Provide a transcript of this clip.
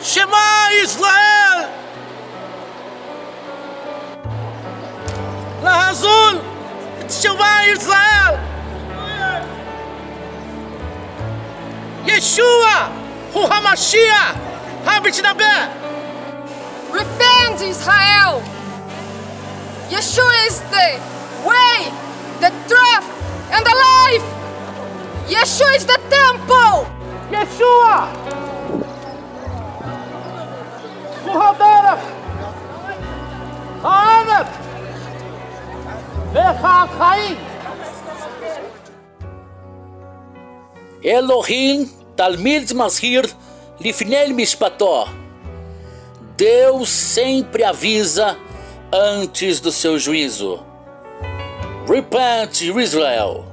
Shema Israel! Lahazul Shema Israel! Yeshua Hu HaMashiach HaMitnabeh! Repent, Israel! Yeshua is the way, the truth, and the life! Yeshua is the temple! Yeshua! Hu HaDerech! HaEmet! VeHaChaim! Elohim Talmid Mazhir Lifnei Mishpato. Deus sempre avisa antes do seu juízo. Repent, Israel.